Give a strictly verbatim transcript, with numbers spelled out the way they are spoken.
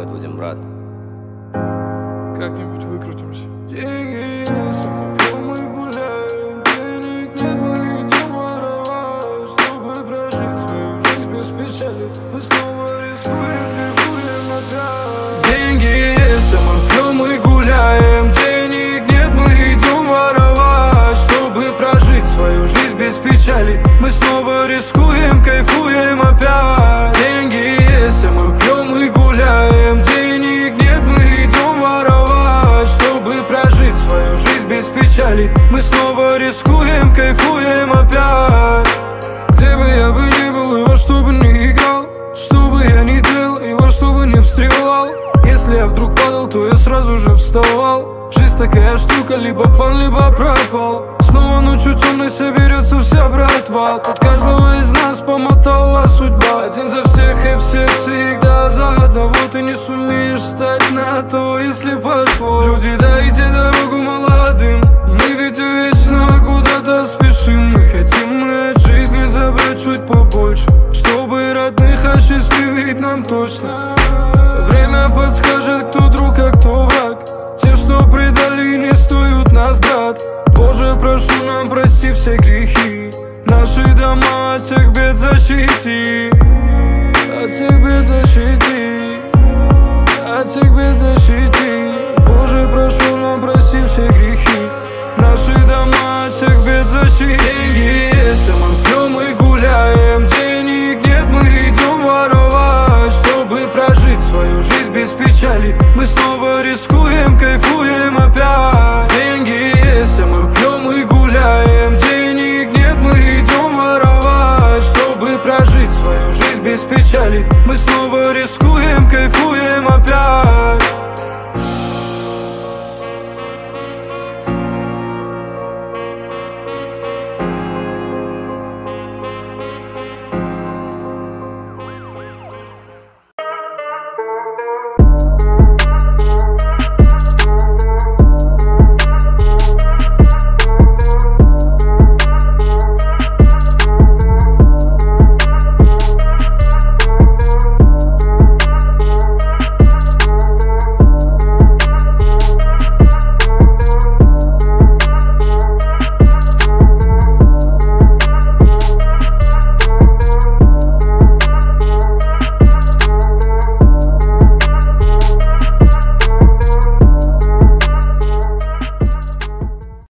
будем, брат. Как-нибудь выкрутимся. Деньги есть, мы пьем, мы гуляем. Денег нет, мы идем воровать, чтобы прожить свою жизнь без печали. Мы снова рискуем, кайфуем опять. Деньги есть, а мы пьем, мы гуляем. Денег нет, мы идем воровать, чтобы прожить свою жизнь без печали. Мы снова рискуем, кайфуем опять. Деньги есть, а мы пьем, мы гуляем. Денег нет, мы идем воровать, чтобы прожить свою жизнь без печали. Мы снова рискуем, кайфуем опять. Где бы я бы ни был и во что бы ни играл, что бы я ни делал и во что бы не встревал, если я вдруг падал, то я сразу же вставал. Жизнь такая штука, либо пан, либо пропал. Снова ночью темной соберется вся братва. Тут каждого из нас помотала судьба. Один за всех и все всегда за одного. Ты не сумеешь встать на то, если пошло. Люди, дайте дорогу молодым. Мы ведь вечно куда-то спешим. Мы хотим мы от жизни забрать чуть побольше, чтобы родных осчастливить нам точно. Время подскажет, кто друг, а кто враг. Те, что предали, не стоят нас, брат. Боже, прошу, нам прости все грехи. Наши дома от всех бед защити. От всех бед защити. От всех бед защити. Боже, прошу, нам прости все грехи. Наши дома от всех бед защити. Деньги есть, а мы пьем и гуляем. Денег нет, мы идем воровать, чтобы прожить свою жизнь без печали. Мы снова рискуем, кайфуем опять. Деньги есть, а мы пьем и гуляем. Денег нет, мы идем воровать, чтобы прожить свою жизнь без печали. Мы снова рискуем.